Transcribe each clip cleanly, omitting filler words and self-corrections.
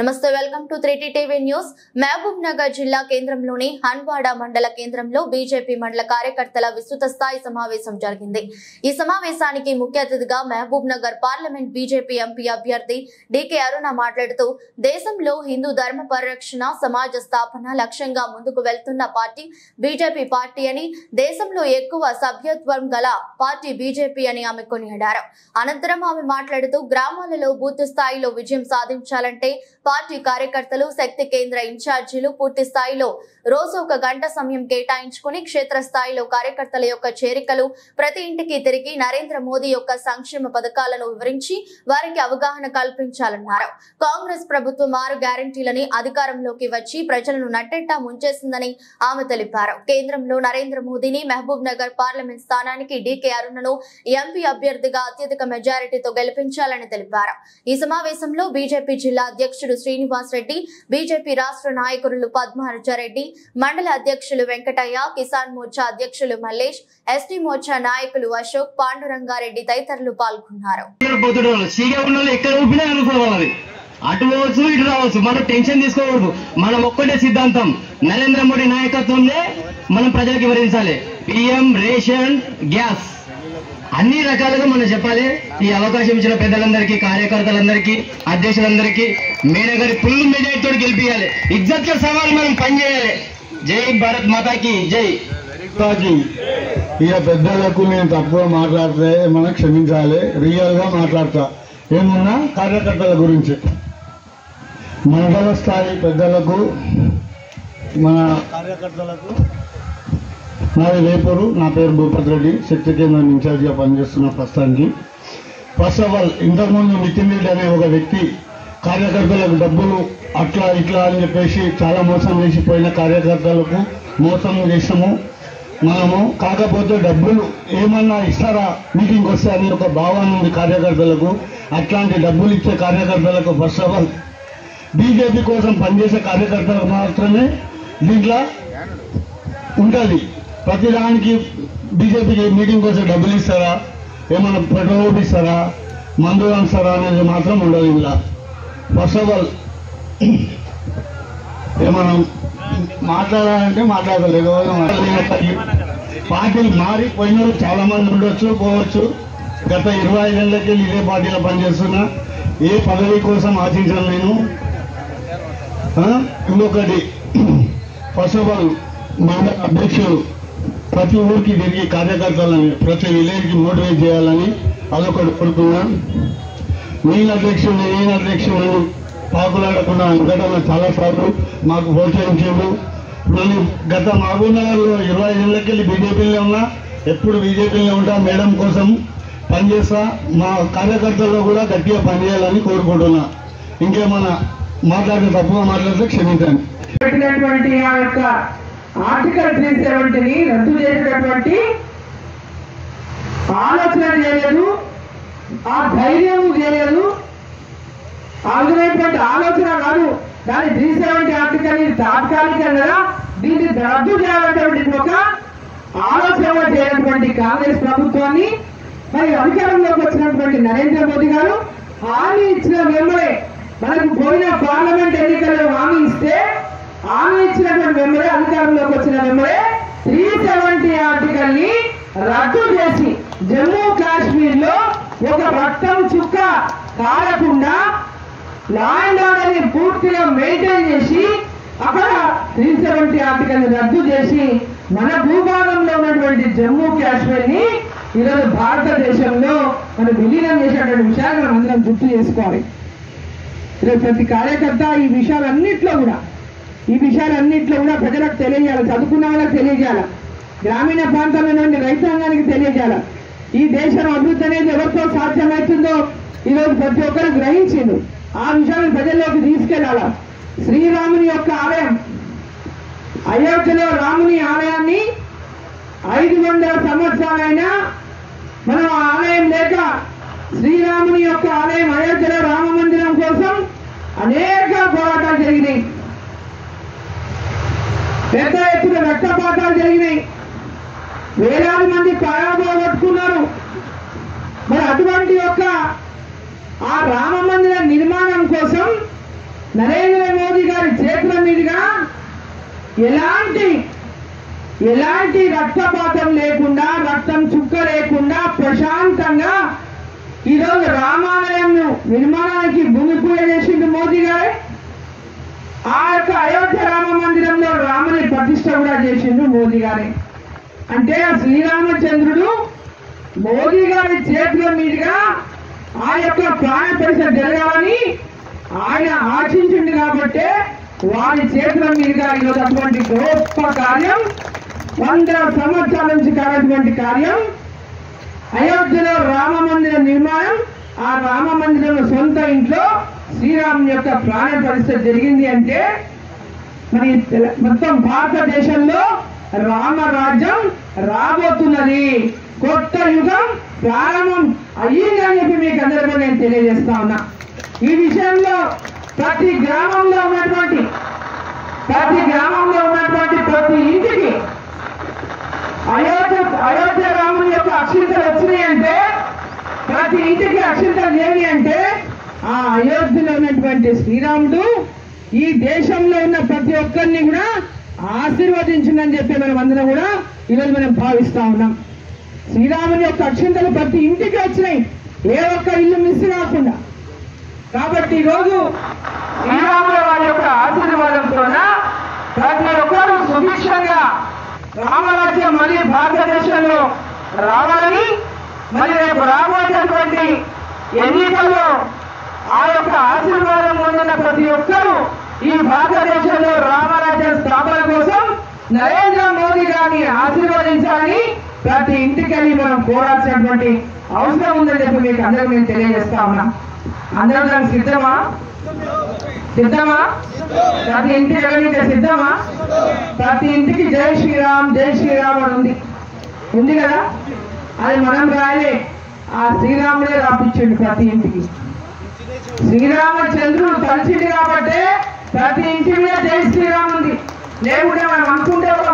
నమస్తే welcome to 3T TV news. Mahabubnagar జిల్లా కేంద్రంలోని హన్వాడ మండల కేంద్రంలో బీజేపీ మండల కార్యకర్తల విస్తృత స్థాయి సమావేశం జరిగింది। ఈ సమావేశానికి ముఖ్య అతిథిగా Mahabubnagar parliament BJP MP అభ్యర్థి డికే అరుణ మాట్లాడుతూ దేశంలో హిందూ ధర్మ పరిరక్షణ సమాజ స్థాపన లక్ష్యంగా ముందుకు వెళ్తున్న పార్టీ బీజేపీ పార్టీ అని, దేశంలో ఎక్కువ సభ్యత్వం గల పార్టీ బీజేపీ అని ఆమె కొనియాడారు। అనంతరం ఆమె మాట్లాడుతూ గ్రామాలలో బూత్ స్థాయిలో విజయం సాధించాలంటే పార్టీ కార్యకర్తలు శక్తి కేంద్ర ఇన్ఛార్జీలు పూర్తి స్థాయిలో రోజు ఒక గంట సమయం కేటాయించుకుని క్షేత్ర స్థాయిలో కార్యకర్తల యొక్క చేరికలు ప్రతి ఇంటికి తిరిగి నరేంద్ర మోదీ యొక్క సంక్షేమ పథకాలను వివరించి వారికి అవగాహన కల్పించాలన్నారు। కాంగ్రెస్ ప్రభుత్వం 6 గ్యారెంటీలని అధికారంలోకి వచ్చి ప్రజలను నట్టెట్టా ముంచేసిందని ఆమె తెలిపారు। కేంద్రంలో నరేంద్ర మోదీని మహబూబ్ నగర్ పార్లమెంట్ స్థానానికి డికే అరుణను ఎంపీ అభ్యర్థిగా అత్యధిక మెజారిటీతో గెలిపించాలని తెలిపారు। ఈ సమావేశంలో బీజేపీ జిల్లా అధ్యక్షుడు శ్రీనివాస్ రెడ్డి, బీజేపీ రాష్ట్ర నాయకులు పద్మహర్జరెడ్డి, మండల అధ్యక్షులు వెంకటయ్య, కిసాన్ మోర్చా అధ్యక్షులు మల్లేష్, ఎస్టీ మోర్చా నాయకులు అశోక్, పాండురంగారెడ్డి తదితరులు పాల్గొన్నారు। అటు పోవచ్చు ఇటు రావచ్చు, మనం టెన్షన్ తీసుకోకూడదు। మనం ఒక్కటే సిద్ధాంతం, నరేంద్ర మోడీ నాయకత్వంలో మనం ప్రజలకు వివరించాలి। పిఎం రేషన్ గ్యాస్ అన్ని రకాలుగా మనం చెప్పాలి। ఈ అవకాశం ఇచ్చిన పెద్దలందరికీ, కార్యకర్తలందరికీ, అధ్యక్షులందరికీ మేనగారి ఫుల్ మెజారిటీతో గెలిపించాలి। ఇజ్జత్ కే సవాల్ మనం పనిచేయాలి। జై భారత్ మాతాకి జై। ఇక పెద్దలకు నేను తప్పుగా మాట్లాడితే మనం క్షమించాలి, రియల్ గా మాట్లాడతా। ఏమున్నా కార్యకర్తల గురించి మండల స్థాయి పెద్దలకు, మన కార్యకర్తలకు, నాది వేపూరు, నా పేరు భూపతి రెడ్డి, శక్తి కేంద్రం ఇన్ఛార్జిగా పనిచేస్తున్న ప్రస్తుతానికి। ఫస్ట్ ఆఫ్ ఆల్, ఇంతకుముందు నితిన్ రెడ్డి అనే ఒక వ్యక్తి కార్యకర్తలకు డబ్బులు అట్లా ఇట్లా అని చెప్పేసి చాలా మోసం చేసిపోయిన కార్యకర్తలకు మోసం చేసాము మనము। కాకపోతే డబ్బులు ఏమన్నా ఇస్తారా మీటింగ్కి వస్తే అని ఒక భావన ఉంది కార్యకర్తలకు। అట్లాంటి డబ్బులు ఇచ్చే కార్యకర్తలకు ఫస్ట్ ఆఫ్ ఆల్ బీజేపీ కోసం పనిచేసే కార్యకర్తలకు మాత్రమే దీంట్లో ఉంటుంది। ప్రతిదానికి బీజేపీకి మీటింగ్ కోసం డబ్బులు ఇస్తారా, ఏమన్నా పెట్రోల్ ఇస్తారా, మందు ఇస్తారా అనేది మాత్రం ఉండదు ఇలా। ఫస్ట్ ఆఫ్ ఆల్ ఏమన్నా మాట్లాడాలంటే మాట్లాడలేదు। పార్టీలు మారిపోయిన చాలా మంది ఉండొచ్చు, పోవచ్చు। గత 25 ఏళ్ళకి ఇదే పార్టీలో పనిచేస్తున్నా, ఏ పదవి కోసం ఆశించాను నేను। ఇంకొకటి, ఫస్ట్ ఆఫ్ ఆల్ మండల అధ్యక్షుడు ప్రతి ఊరికి తిరిగి కార్యకర్తలని ప్రతి విలేజ్కి మోటివేట్ చేయాలని అదొకటి కోరుకున్నా। నేను అధ్యక్షుడు పాకులాడకుండా వెంకటన్న చాలాసార్లు మాకు ప్రోత్సహించాడు। నేను గత మహబూబ్ నగర్లో 25 ఏళ్ళకి వెళ్ళి బీజేపీలో ఉన్నా, ఎప్పుడు బీజేపీలో ఉంటా, మేడం కోసం పనిచేస్తా। మా కార్యకర్తల్లో కూడా గట్టిగా పనిచేయాలని కోరుకుంటున్నా। ఇంకేమన్నా మాట్లాడితే తప్పుగా మాట్లాడితే క్షమించండి। పెట్టినటువంటి ఆ యొక్క ఆర్టికల్ 370ని రద్దు చేసేటటువంటి ఆలోచన చేయలేదు, ఆ ధైర్యం చేయలేదు, ఆగినటువంటి ఆలోచన కాదు। దాని 370 ఆర్టికల్ తాత్కాలికంగా దీన్ని రద్దు చేయాలనేటువంటి ఒక ఆలోచన చేయనటువంటి కాంగ్రెస్ ప్రభుత్వాన్ని, మరి అధికారంలోకి వచ్చినటువంటి నరేంద్ర మోదీ గారు హామీ ఇచ్చిన వెంబడే, మనకు పోయిన పార్లమెంట్ ఎన్నికల్లో హామీ ఇస్తే హామీ ఇచ్చినటువంటి వెంబడే, అధికారంలోకి వచ్చిన వెంబడే 370 ఆర్టికల్ ని రద్దు చేసి జమ్మూ కాశ్మీర్ లో ఒక రక్తం చుక్క కారకుండా లా అండ్ ఆర్డర్ ని పూర్తిగా మెయింటైన్ చేసి అక్కడ 370 ఆర్టికల్ ని రద్దు చేసి మన భూభాగంలో ఉన్నటువంటి జమ్మూ కాశ్మీర్ ని ఈరోజు భారతదేశంలో మనం విలీనం చేసేటువంటి విషయాన్ని మనం అందరం గుర్తు చేసుకోవాలి। ఈరోజు ప్రతి కార్యకర్త ఈ విషయాలన్నింటిలో కూడా ప్రజలకు తెలియజేయాలి, చదువుకున్న వాళ్ళకి తెలియజేయాలి, గ్రామీణ ప్రాంతంలో నుండి రైతాంగానికి తెలియజేయాలి। ఈ దేశం అభివృద్ధి అనేది ఎవరితో సాధ్యమవుతుందో ఈరోజు ప్రతి ఒక్కరు గ్రహించిండు, ఆ విషయాన్ని ప్రజల్లోకి తీసుకెళ్లాలి। శ్రీరాముని యొక్క ఆలయం, అయోధ్యలో రాముని ఆలయాన్ని 500 సంవత్సరాలైనా మనం ఆలయం లేక, శ్రీరాముని యొక్క ఆలయం అయోధ్యలో రామ మందిరం కోసం అనేక పోరాటాలు జరిగినాయి, పెద్ద ఎత్తున రక్తపాతాలు జరిగినాయి, వేలాది మంది ప్రాణపోగొట్టుకున్నారు। మరి అటువంటి యొక్క ఆ రామ మందిర నిర్మాణం కోసం నరేంద్ర మోదీ గారి చేతుల మీదుగా ఎలాంటి రక్తపాతం లేకుండా, రక్తం చుక్క లేకుండా ప్రశాంతంగా ఈరోజు రామాలయం నిర్మాణానికి భూమి పూజ చేసిండు మోదీ గారే. ఆ యొక్క అయోధ్య రామ మందిరంలో రాముని ప్రతిష్ట కూడా చేసిండు మోదీ గారే. అంటే శ్రీరామచంద్రుడు మోదీ గారి చేతుల మీదుగా ఆ యొక్క ప్రాణ ప్రతిష్ట జరగాలని ఆయన ఆశించింది కాబట్టి వారి చేతుల మీదుగా ఈరోజు అటువంటి గొప్ప కార్యం, 100 సంవత్సరాల నుంచి కానటువంటి కార్యం అయోధ్యలో రామ మందిర నిర్మాణం. ఆ రామ మందిరంలో సొంత ఇంట్లో శ్రీరాముని యొక్క ప్రాణ ప్రతిష్ట జరిగింది. అంటే మరి మొత్తం భారతదేశంలో రామరాజ్యం రాబోతున్నది, కొత్త యుగం ప్రారంభం అయ్యిందని చెప్పి మీకు అందరికీ నేను తెలియజేస్తా ఉన్నా. ఈ విషయంలో ప్రతి గ్రామంలో ఉన్నటువంటి ప్రతి ఇంటికి అయోధ్య రాముని యొక్క అక్షింతలు వచ్చినాయి అంటే, ప్రతి ఇంటికి అక్షింతలు ఏమి అంటే ఆ అయోధ్యలో ఉన్నటువంటి శ్రీరాముడు ఈ దేశంలో ఉన్న ప్రతి ఒక్కరిని కూడా ఆశీర్వదించిందని చెప్పి మనం అందరం కూడా ఈరోజు మనం భావిస్తా ఉన్నాం. శ్రీరాముని యొక్క అక్షింతలు ప్రతి ఇంటికి వచ్చినాయి, ఏ ఒక్క ఇల్లు మిస్ కాకుండా. కాబట్టి ఈరోజు శ్రీరాముల వారి యొక్క ఆశీర్వాదంతో ప్రతి ఒక్కరూ సుభిక్షంగా రామరాజ్యం మళ్ళీ భారతదేశంలో రావాలని, మరి రేపు రాబోయేటటువంటి ఎన్నికల్లో ఆ యొక్క ఆశీర్వాదం పొందిన ప్రతి ఒక్కరూ ఈ భారతదేశంలో రామరాజ్య స్థాపన కోసం నరేంద్ర మోదీ గారిని ఆశీర్వదించాలని ప్రతి ఇంటికెళ్ళి మనం కోరాల్సినటువంటి అవసరం ఉందని చెప్పి మీకు అందరూ నేను తెలియజేస్తా ఉన్నా. అందరూ దానికి సిద్ధమా? ప్రతి ఇంటికి వెళ్ళితే సిద్ధమా? ప్రతి ఇంటికి జై శ్రీరామ్ అని ఉంది కదా, అది మనం రాయలే, ఆ శ్రీరాముడే రాపించండి ప్రతి ఇంటికి. శ్రీరామచంద్రుడు కలిసింది కాబట్టి ప్రతి ఇంటి మీద జై శ్రీరామ్ ఉంది. లేకుంటే మనం అనుకుంటే ఒక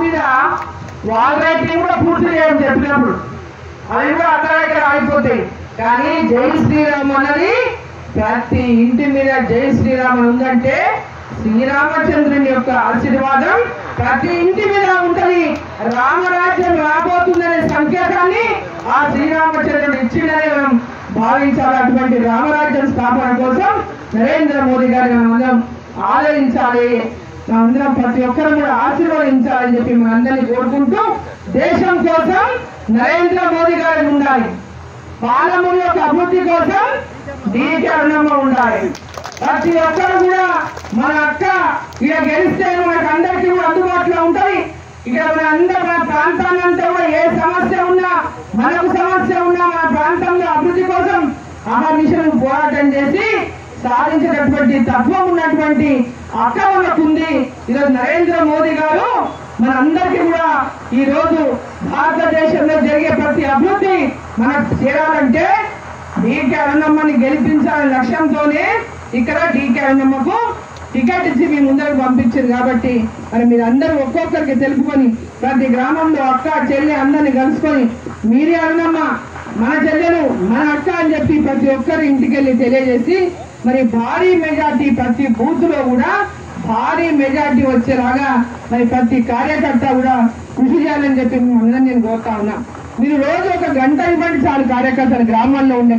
వాల్ రైటింగ్ కూడా పూర్తి చేయడం చెప్పినప్పుడు అవి కూడా అక్కడ ఆగిపోతాయి. కానీ జై శ్రీరామ్ అన్నది ప్రతి ఇంటి మీద జై శ్రీరామ్ ఉందంటే శ్రీరామచంద్రుని యొక్క ఆశీర్వాదం ప్రతి ఇంటి మీద ఉంటది. రామరాజ్యం రాబోతుందనే సంకేతాన్ని ఆ శ్రీరామచంద్రుడు ఇచ్చిందనే మనం భావించాలి. అటువంటి రామరాజ్యం స్థాపన కోసం నరేంద్ర మోదీ గారిని మనం ఆదరించాలి, మనందరం ప్రతి ఒక్కరు కూడా ఆశీర్వదించాలని చెప్పి మనందరినీ కోరుకుంటూ, దేశం కోసం నరేంద్ర మోదీ గారు ఉండాలి, పాలమూరు యొక్క అభివృద్ధి కోసం డీకే అరుణమ్మ ఉండాలి. ప్రతి ఒక్కరు కూడా మన అక్క ఇక గెలిస్తే మనకు అందరికీ కూడా అందుబాటులో ఉంటుంది. ఇక్కడ మన ప్రాంతాన్ని అంతా కూడా ఏ సమస్య ఉన్నా, మనకు సమస్య ఉన్నా మన ప్రాంతంలో అభివృద్ధి కోసం అహర్నిశలు పోరాటం చేసి సాధించేటటువంటి తత్వం ఉన్నటువంటి అక్క మనకు ఉంది. ఈరోజు నరేంద్ర మోదీ గారు మనందరికీ కూడా ఈ రోజు భారతదేశంలో జరిగే ప్రతి అభివృద్ధి మనకు చేరాలంటే డీకే అరుణమ్మని గెలిపించాలనే లక్ష్యంతోనే ఇక్కడ డీకే అరుణమ్మకు టికెట్ ఇచ్చి మీ ముందరకు పంపించారు. కాబట్టి మరి మీరు అందరూ ఒక్కొక్కరికి తెలుపుకొని ప్రతి గ్రామంలో అక్క చెల్లి అందరిని కలుసుకొని మీరే అరుణమ్మ మన చెల్లెలు మన అక్క అని చెప్పి ప్రతి ఒక్కరి ఇంటికి వెళ్ళి తెలియజేసి మరి భారీ మెజార్టీ ప్రతి బూత్ లో కూడా భారీ మెజార్టీ వచ్చేలాగా మరి ప్రతి కార్యకర్త కూడా కృషి చేయాలని చెప్పి అందరినీ నేను కోరుతా ఉన్నా. మీరు రోజు 1 గంట ఇవ్వండి చాలు కార్యకర్తలు గ్రామాల్లో ఉండే.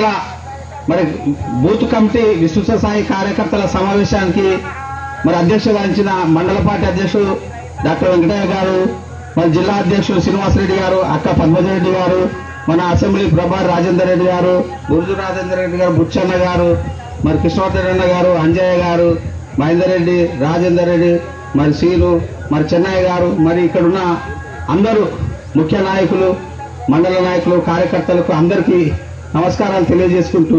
మరి బూత్ కమిటీ విస్తృత స్థాయి కార్యకర్తల సమావేశానికి మరి అధ్యక్షత వహించిన మండల పార్టీ అధ్యక్షుడు డాక్టర్ వెంకటయ్య గారు, మరి జిల్లా అధ్యక్షుడు శ్రీనివాసరెడ్డి గారు, అక్క పద్మజరెడ్డి గారు, మన అసెంబ్లీ ప్రభార్ రాజేందర్ రెడ్డి గారు, గురుజు రాజేందర్ రెడ్డి గారు, బుచ్చన్న గారు, మరి కృష్ణవర్ధన్ గారు, అంజయ్య గారు, మహేందర్ రెడ్డి, రాజేందర్ రెడ్డి, మరి సీను, మరి చెన్నయ్య గారు, మరి ఇక్కడున్న అందరూ ముఖ్య నాయకులు, మండల నాయకులు, కార్యకర్తలకు అందరికీ నమస్కారాలు తెలియజేసుకుంటూ,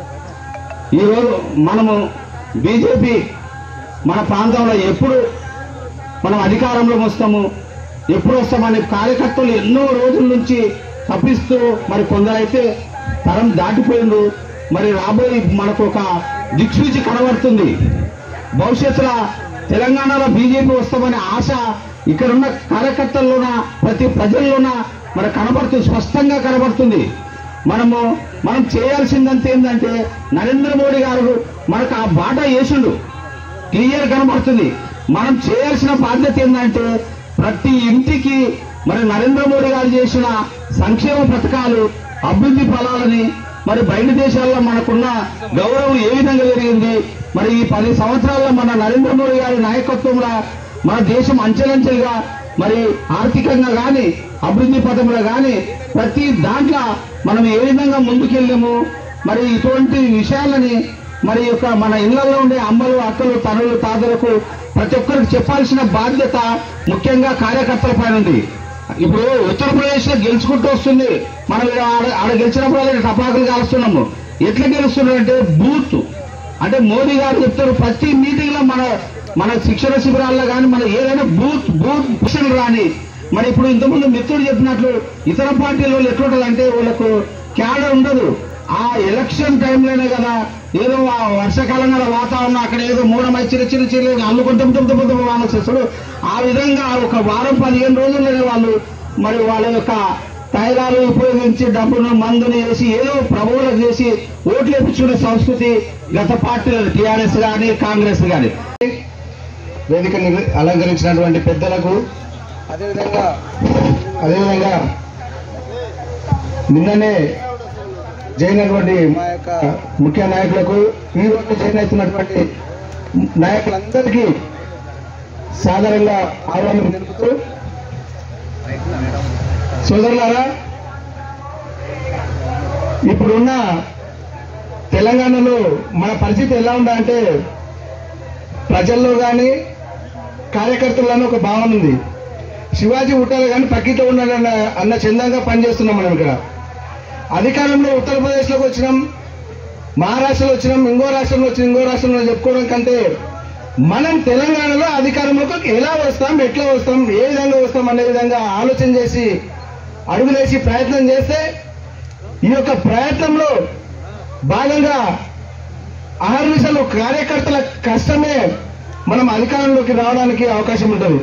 ఈరోజు మనము బీజేపీ మన ప్రాంతంలో ఎప్పుడు మనం అధికారంలో వస్తాము, ఎప్పుడు వస్తామని కార్యకర్తలు ఎన్నో రోజుల నుంచి తప్పిస్తూ, మరి కొందరైతే తరం దాటిపోయిండు. మరి రాబోయే మనకు ఒక దిక్సూచి కనబడుతుంది. భవిష్యత్తులో తెలంగాణలో బీజేపీ వస్తామనే ఆశ ఇక్కడున్న కార్యకర్తల్లోన ప్రతి ప్రజల్లోన మనకు కనబడుతుంది, స్పష్టంగా కనబడుతుంది. మనం చేయాల్సిందంతా ఏంటంటే నరేంద్ర మోడీ గారు మనకు ఆ బాట వేసిండు, క్లియర్ కనబడుతుంది. మనం చేయాల్సిన బాధ్యత ఏంటంటే ప్రతి ఇంటికి మరి నరేంద్ర మోడీ గారు చేసిన సంక్షేమ పథకాలు, అభివృద్ధి ఫలాలని, మరి బయట దేశాల్లో మనకున్న గౌరవం ఏ విధంగా జరిగింది, మరి ఈ 10 సంవత్సరాల్లో మన నరేంద్ర మోడీ గారి నాయకత్వంలో మన దేశం అంచెలంచెలుగా మరి ఆర్థికంగా కానీ అభివృద్ధి పథంలో కానీ ప్రతి దాంట్లో మనం ఏ విధంగా ముందుకెళ్ళాము, మరి ఇటువంటి విషయాలని మరి యొక్క మన ఇళ్లలో ఉండే అమ్మలు, అక్కలు, తనులు, తాతలకు ప్రతి ఒక్కరికి చెప్పాల్సిన బాధ్యత ముఖ్యంగా కార్యకర్తల పైన ఉంది. ఇప్పుడు ఉత్తరప్రదేశ్ లో గెలుచుకుంటూ వస్తుంది, మనం ఆడ గెలిచినప్పుడు టపాకులు కాలుస్తున్నాము. ఎట్లా గెలుస్తున్నారంటే బూత్ అంటే మోదీ గారు చెప్తారు ప్రతి మీటింగ్ లో మన శిక్షణ శిబిరాల్లో కానీ మన ఏదైనా బూత్ శిక్షణ రాని. మరి ఇప్పుడు ఇంతకుముందు మిత్రుడు చెప్పినట్లు ఇతర పార్టీల వాళ్ళు ఎట్లుంటదంటే వాళ్ళకు క్యాడర్ ఉండదు. ఆ ఎలక్షన్ టైంలోనే కదా ఏదో వర్షాకాలం గల వాతావరణం అక్కడ ఏదో మూడమై చిన్న చిన్న అల్లుకుంటూ వానొస్తాడు. ఆ విధంగా ఒక వారం 15 రోజుల్లోనే వాళ్ళు మరి వాళ్ళ యొక్క తైలాలు ఉపయోగించి డబ్బును మందుని వేసి ఏదో ప్రభువులకు చేసి ఓట్లు వేయించుకునే సంస్కృతి గత పార్టీలు టీఆర్ఎస్ కానీ కాంగ్రెస్ కానీ. వేదికని అలంకరించినటువంటి పెద్దలకు, అదేవిధంగా నిన్ననే జైనటువంటి మా యొక్క ముఖ్య నాయకులకు, ఈ రోజు జైన్ అవుతున్నటువంటి నాయకులందరికీ సాధారణంగా ఆహ్వానం తెలుపుతూ, సోదరులారా, ఇప్పుడున్న తెలంగాణలో మన పరిస్థితి ఎలా ఉందంటే ప్రజల్లో కానీ కార్యకర్తల్లోనే ఒక భావన ఉంది. శివాజీ పుట్టాలి కానీ పక్కితో ఉన్నాడన్న అన్న చందంగా పనిచేస్తున్నాం మనం. ఇక్కడ అధికారంలో ఉత్తరప్రదేశ్లోకి వచ్చినాం, మహారాష్ట్రలో వచ్చినాం, ఇంకో రాష్ట్రంలో చెప్పుకోవడం కంటే మనం తెలంగాణలో అధికారంలోకి ఎలా వస్తాం, ఎట్లా వస్తాం, ఏ విధంగా వస్తాం అనే విధంగా ఆలోచన చేసి అడుగులేసి ప్రయత్నం చేస్తే ఈ యొక్క ప్రయత్నంలో భాగంగా అహర్నిశలు కార్యకర్తల కష్టమే మనం అధికారంలోకి రావడానికి అవకాశం ఉంటుంది.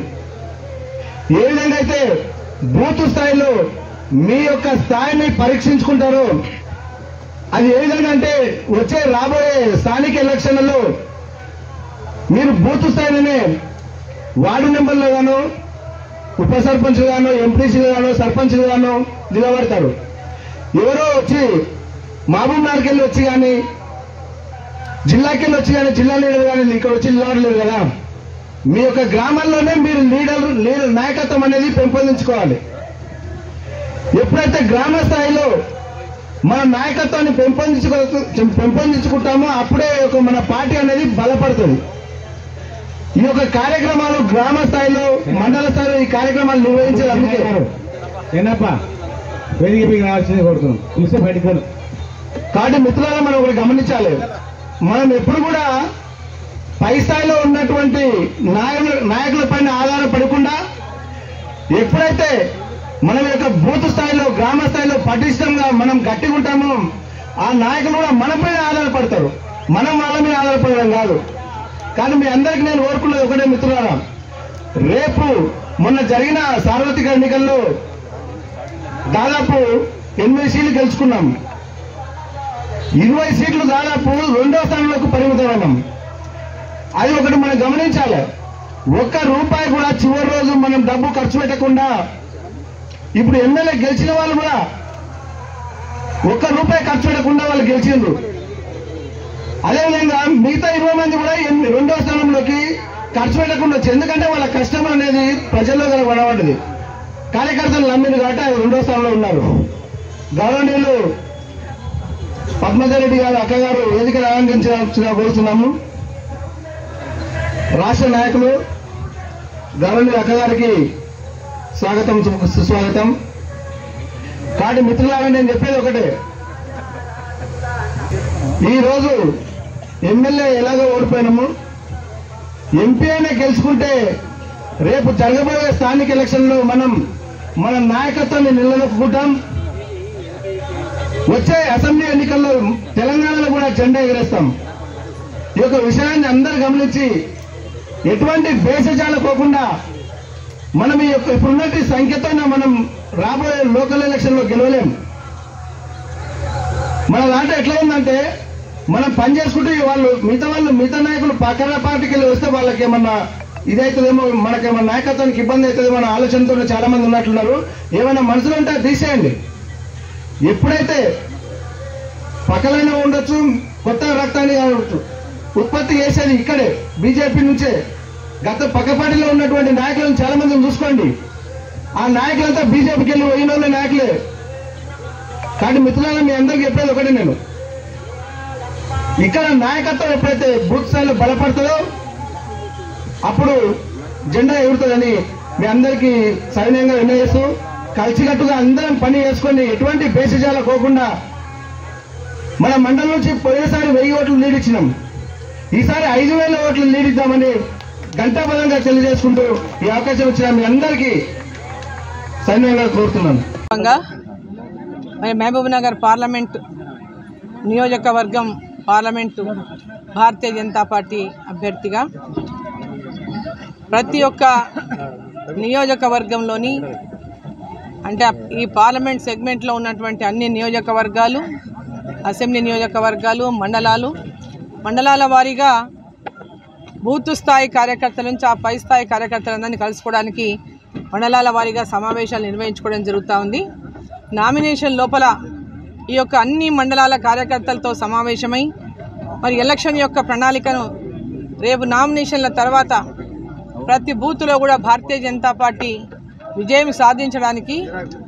ఏ విధంగా అయితే బూత్ స్థాయిలో మీ యొక్క స్థాయిని పరీక్షించుకుంటారో అది ఏ విధంగా అంటే వచ్చే రాబోయే స్థానిక ఎలక్షన్లలో మీరు బూత్ స్థాయిలోనే వార్డు మెంబర్లు గాను, ఉప సర్పంచ్లు గాను, ఎంపీసీలు గాను, సర్పంచ్లు గాను నిలబడతారు. ఎవరో వచ్చి మహబూబ్ నగర్కి వెళ్ళి వచ్చి కానీ, జిల్లాకి వెళ్ళి వచ్చి కానీ, జిల్లా లీడర్ కానీ ఇక్కడ వచ్చి నిలబడలేరు కదా. మీ యొక్క గ్రామాల్లోనే మీరు లీడర్ నాయకత్వం అనేది పెంపొందించుకోవాలి. ఎప్పుడైతే గ్రామ స్థాయిలో మన నాయకత్వాన్ని పెంపొందించుకుంటామో అప్పుడే మన పార్టీ అనేది బలపడుతుంది. ఈ యొక్క కార్యక్రమాలు గ్రామ స్థాయిలో, మండల స్థాయిలో ఈ కార్యక్రమాలు నిర్వహించాలి. ఏనప్పా వేదికపైకి రావాల్సింది కోరుతున్నాం, చూస్తే బయటకు. కాబట్టి మిత్రులను మనం ఒకటి గమనించాలి. మనం ఎప్పుడు కూడా పై స్థాయిలో ఉన్నటువంటి నాయకుల పైన ఆధారపడకుండా ఎప్పుడైతే మనం యొక్క బూత్ స్థాయిలో, గ్రామ స్థాయిలో పటిష్టంగా మనం గట్టిగా ఉంటామో ఆ నాయకులు కూడా మన పైన ఆధారపడతారు, మనం వాళ్ళ మీద ఆధారపడడం కాదు. కానీ మీ అందరికీ నేను కోరుకున్నది ఒకటే మిత్రులారా, రేపు మొన్న జరిగిన సార్వత్రిక ఎన్నికల్లో దాదాపు 8 సీట్లు గెలుచుకున్నాం. 20 సీట్లు దాదాపు 2వ స్థానంలోకి పరిమితమైనాం. అది ఒకటి మనం గమనించాలి. ₹1 కూడా చివరి రోజు మనం డబ్బు ఖర్చు పెట్టకుండా, ఇప్పుడు ఎమ్మెల్యే గెలిచిన వాళ్ళు కూడా ₹1 ఖర్చు పెట్టకుండా వాళ్ళు గెలిచిండ్రు. అదేవిధంగా మిగతా 20 మంది కూడా 2వ స్థానంలోకి ఖర్చు పెట్టకుండా వచ్చి, ఎందుకంటే వాళ్ళ కష్టం అనేది ప్రజల్లో కనబడ్డది, కార్యకర్తలు నమ్మింది కాబట్టి 2వ స్థానంలో ఉన్నారు. గవర్నర్లు పద్మజారెడ్డి గారు అక్క గారు వేదిక ఆనందించిన కోరుతున్నాము. రాష్ట్ర నాయకులు గవర్నర్ అక్క గారికి స్వాగతం, సుస్వాగతం. కాబట్టి మిత్రులారా, నేను చెప్పేది ఒకటే, ఈరోజు ఎమ్మెల్యే ఎలాగో ఓడిపోయినాము, ఎంపీ అయినా గెలుచుకుంటే రేపు జరగబోయే స్థానిక ఎలక్షన్లో మన నాయకత్వాన్ని నిలదొక్కుంటాం. వచ్చే అసెంబ్లీ ఎన్నికల్లో తెలంగాణలో కూడా జెండా ఎగరేస్తాం. ఈ యొక్క విషయాన్ని అందరూ గమనించి ఎటువంటి భేషజాలు పోకుండా మనం ఈ యొక్క ఇప్పుడున్నటి సంఖ్యతోనే మనం రాబోయే లోకల్ ఎలక్షన్ లో గెలవలేం. మన దాంట్లో ఎట్లా ఉందంటే మనం పని చేసుకుంటే మిగతా నాయకులు పక్కన పార్టీకి వెళ్ళి వస్తే వాళ్ళకి ఏమన్నా ఇదైతుందేమో, మనకేమన్నా నాయకత్వానికి ఇబ్బంది అవుతుందేమో అనే ఆలోచనతో చాలా మంది ఉన్నట్లున్నారు. ఏమైనా మనసులో ఉంటే తీసేయండి. ఎప్పుడైతే పక్కలైనా ఉండొచ్చు, కొత్త రక్తాన్ని కావచ్చు ఉత్పత్తి చేసేది ఇక్కడే బీజేపీ నుంచే. గత పక్క పార్టీలో ఉన్నటువంటి నాయకులను చాలా మందిని చూసుకోండి. ఆ నాయకులంతా బీజేపీకి వెళ్ళి పోయిన వాళ్ళ నాయకులే. కానీ మిత్రులను మీ అందరికీ చెప్పేది ఒకటి, నేను ఇక్కడ నాయకత్వం ఎప్పుడైతే బూత్ స్థాయిలో బలపడుతుందో అప్పుడు జెండా ఎగురుతుందని మీ అందరికీ సైన్యంగా విన్నవిస్తూ కలిసికట్టుగా అందరం పని చేసుకొని ఎటువంటి బేసిజాలు పోకుండా మన మండలం నుంచి పోయినసారి 1000 ఓట్లు లీడ్ ఇచ్చినాం. ఈసారి 5000 ఓట్లు లీడ్ ఇద్దామని గంటాపదంగా తెలియజేసుకుంటూ ఈ అవకాశం ఇచ్చిన మీ అందరికీ సైన్యంగా కోరుతున్నాను. మహబూబ్ నగర్ పార్లమెంట్ నియోజకవర్గం పార్లమెంటు భారతీయ జనతా పార్టీ అభ్యర్థిగా ప్రతి ఒక్క నియోజకవర్గంలోని అంటే ఈ పార్లమెంట్ సెగ్మెంట్లో ఉన్నటువంటి అన్ని నియోజకవర్గాలు, అసెంబ్లీ నియోజకవర్గాలు, మండలాల వారీగా బూత్ స్థాయి కార్యకర్తల నుంచి ఆ పై స్థాయి కార్యకర్తలందరినీ కలుసుకోవడానికి మండలాల వారీగా సమావేశాలు నిర్వహించుకోవడం జరుగుతూ ఉంది. నామినేషన్ లోపల ఈ యొక్క అన్ని మండలాల కార్యకర్తలతో సమావేశమై మరి ఎలక్షన్ యొక్క ప్రణాళికను రేపు నామినేషన్ల తర్వాత ప్రతి బూత్లో కూడా భారతీయ జనతా పార్టీ విజయం సాధించడానికి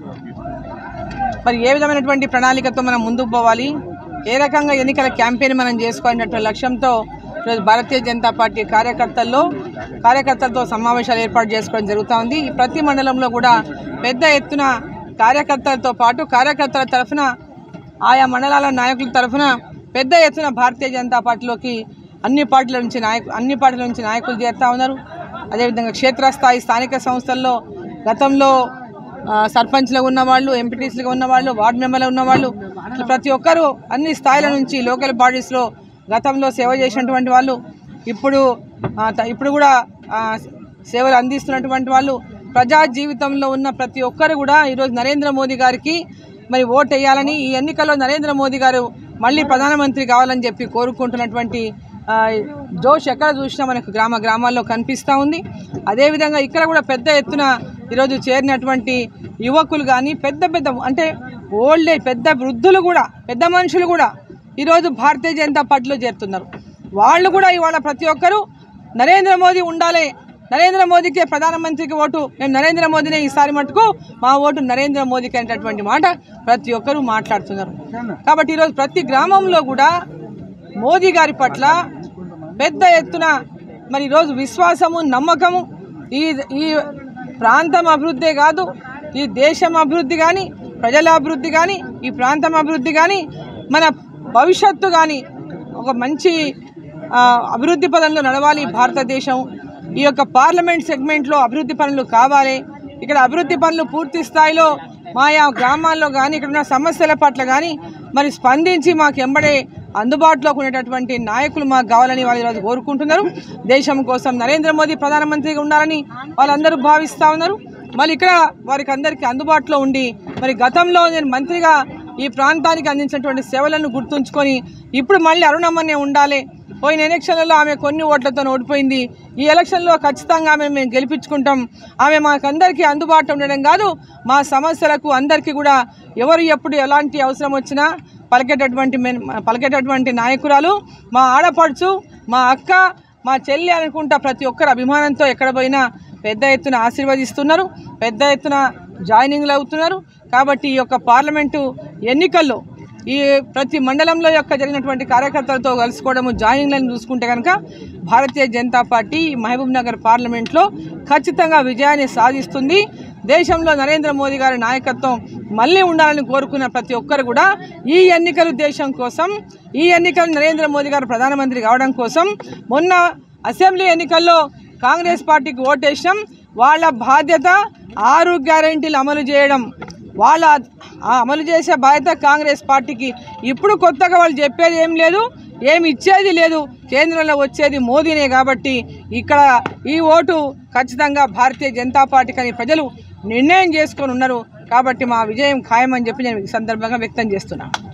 మరి ఏ విధమైనటువంటి ప్రణాళికతో మనం ముందుకు పోవాలి, ఏ రకంగా ఎన్నికల క్యాంపెయిన్ మనం చేసుకోవాలనేటువంటి లక్ష్యంతో ఈరోజు భారతీయ జనతా పార్టీ కార్యకర్తలతో సమావేశాలు ఏర్పాటు చేసుకోవడం జరుగుతూ ఉంది. ఈ ప్రతి మండలంలో కూడా పెద్ద ఎత్తున కార్యకర్తలతో పాటు కార్యకర్తల తరఫున ఆయా మండలాల నాయకుల తరఫున పెద్ద ఎత్తున భారతీయ జనతా పార్టీలోకి అన్ని పార్టీల నుంచి నాయకులు చేరుతూ ఉన్నారు. అదేవిధంగా క్షేత్రస్థాయి స్థానిక సంస్థల్లో గతంలో సర్పంచ్లుగా ఉన్నవాళ్ళు, ఎంపీటీసీలుగా ఉన్నవాళ్ళు, వార్డు మెంబర్లు ఉన్నవాళ్ళు, ప్రతి ఒక్కరూ అన్ని స్థాయిల నుంచి లోకల్ బాడీస్లో గతంలో సేవ చేసినటువంటి వాళ్ళు, ఇప్పుడు కూడా సేవలు అందిస్తున్నటువంటి వాళ్ళు, ప్రజా జీవితంలో ఉన్న ప్రతి ఒక్కరు కూడా ఈరోజు నరేంద్ర మోదీ గారికి మరి ఓటు వేయాలని, ఈ ఎన్నికల్లో నరేంద్ర మోదీ గారు మళ్ళీ ప్రధానమంత్రి కావాలని చెప్పి కోరుకుంటున్నటువంటి జోష్ ఎక్కడ చూసినా మనకు గ్రామాల్లో కనిపిస్తూ ఉంది. అదేవిధంగా ఇక్కడ కూడా పెద్ద ఎత్తున ఈరోజు చేరినటువంటి యువకులు కానీ పెద్ద అంటే ఓల్డ్ ఏజ్ పెద్ద వృద్ధులు కూడా, పెద్ద మనుషులు కూడా ఈరోజు భారతీయ జనతా పార్టీలో చేరుతున్నారు. వాళ్ళు కూడా ఇవాళ ప్రతి ఒక్కరూ నరేంద్ర మోదీ ఉండాలి, నరేంద్ర మోదీకే ప్రధానమంత్రికి ఓటు, మేము నరేంద్ర మోదీనే ఈసారి మటుకు మా ఓటు నరేంద్ర మోదీకి అనేటటువంటి మాట ప్రతి ఒక్కరూ మాట్లాడుతున్నారు. కాబట్టి ఈరోజు ప్రతి గ్రామంలో కూడా మోదీ గారి పట్ల పెద్ద ఎత్తున మరి ఈరోజు విశ్వాసము, నమ్మకము, ఈ ప్రాంతం అభివృద్ధే కాదు, ఈ దేశం అభివృద్ధి కానీ, ప్రజల అభివృద్ధి కానీ, ఈ ప్రాంతం అభివృద్ధి కానీ, మన భవిష్యత్తు కానీ ఒక మంచి అభివృద్ధి పదంలో నడవాలి భారతదేశం. ఈ యొక్క పార్లమెంట్ సెగ్మెంట్లో అభివృద్ధి పనులు కావాలి. ఇక్కడ అభివృద్ధి పనులు పూర్తి స్థాయిలో మాయా గ్రామాల్లో కానీ ఇక్కడ ఉన్న సమస్యల పట్ల కానీ మరి స్పందించి మాకు ఎంబడే అందుబాటులోకి ఉండేటటువంటి నాయకులు మాకు కావాలని వాళ్ళు ఈరోజు కోరుకుంటున్నారు. దేశం కోసం నరేంద్ర మోదీ ప్రధానమంత్రిగా ఉండాలని వాళ్ళందరూ భావిస్తూ ఉన్నారు. మళ్ళీ ఇక్కడ వారికి అందరికీ అందుబాటులో ఉండి మరి గతంలో నేను మంత్రిగా ఈ ప్రాంతానికి అందించినటువంటి సేవలను గుర్తుంచుకొని ఇప్పుడు మళ్ళీ అరుణమ్మనే ఉండాలి. పోయిన ఎలక్షన్లలో ఆమె కొన్ని ఓట్లతో ఓడిపోయింది, ఈ ఎలక్షన్లో ఖచ్చితంగా మేము గెలిపించుకుంటాం, ఆమె మాకందరికీ అందుబాటులో ఉండడం కాదు, మా సమస్యలకు అందరికీ కూడా ఎవరు ఎప్పుడు ఎలాంటి అవసరం వచ్చినా పలికేటటువంటి నాయకురాలు, మా ఆడపడుచు, మా అక్క, మా చెల్లి అనుకుంటా ప్రతి ఒక్కరు అభిమానంతో ఎక్కడ పోయినా పెద్ద ఎత్తున ఆశీర్వదిస్తున్నారు, పెద్ద ఎత్తున జాయినింగ్లు అవుతున్నారు. కాబట్టి ఈ యొక్క పార్లమెంటు ఎన్నికల్లో ఈ ప్రతి మండలంలో యొక్క జరిగినటువంటి కార్యకర్తలతో కలుసుకోవడము, జాయినింగ్లను చూసుకుంటే కనుక భారతీయ జనతా పార్టీ మహబూబ్ నగర్ పార్లమెంట్లో ఖచ్చితంగా విజయాన్ని సాధిస్తుంది. దేశంలో నరేంద్ర మోదీ గారి నాయకత్వం మళ్ళీ ఉండాలని కోరుకున్న ప్రతి ఒక్కరు కూడా ఈ ఎన్నికలు దేశం కోసం, ఈ ఎన్నికలు నరేంద్ర మోదీ గారు ప్రధానమంత్రి కావడం కోసం, మొన్న అసెంబ్లీ ఎన్నికల్లో కాంగ్రెస్ పార్టీకి ఓటేసాం, వాళ్ళ బాధ్యత 6 గ్యారెంటీలు అమలు చేయడం, వాళ్ళ అమలు చేసే బాధ్యత కాంగ్రెస్ పార్టీకి. ఇప్పుడు కొత్తగా వాళ్ళు చెప్పేది ఏం లేదు, ఏమి ఇచ్చేది లేదు, కేంద్రంలో వచ్చేది మోదీనే. కాబట్టి ఇక్కడ ఈ ఓటు ఖచ్చితంగా భారతీయ జనతా పార్టీకి అని ప్రజలు నిర్ణయం చేసుకొని ఉన్నారు. కాబట్టి మా విజయం ఖాయమని చెప్పి నేను ఈ సందర్భంగా వ్యక్తం చేస్తున్నాను.